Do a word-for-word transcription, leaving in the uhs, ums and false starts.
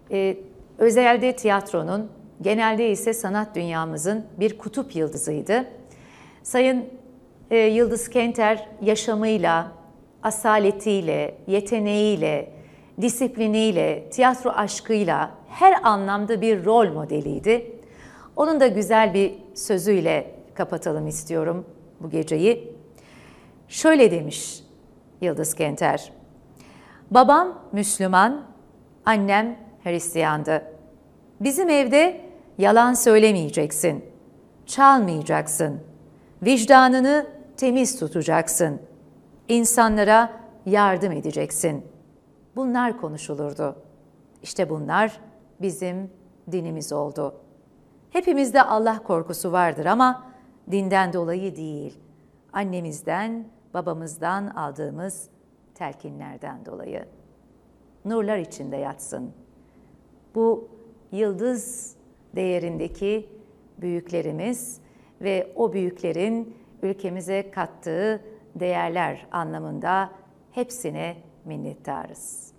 e, özelde tiyatronun, genelde ise sanat dünyamızın bir kutup yıldızıydı. Sayın e, Yıldız Kenter yaşamıyla, asaletiyle, yeteneğiyle, disipliniyle, tiyatro aşkıyla her anlamda bir rol modeliydi. Onun da güzel bir sözüyle kapatalım istiyorum bu geceyi. Şöyle demiş Yıldız Kenter: "Babam Müslüman, annem Hristiyandı. Bizim evde yalan söylemeyeceksin, çalmayacaksın, vicdanını temiz tutacaksın, insanlara yardım edeceksin. Bunlar konuşulurdu. İşte bunlar bizim dinimiz oldu. Hepimizde Allah korkusu vardır ama dinden dolayı değil, annemizden, babamızdan aldığımız telkinlerden dolayı. Nurlar içinde yatsın." Bu yıldız değerindeki büyüklerimiz ve o büyüklerin ülkemize kattığı değerler anlamında hepsine minnettarız.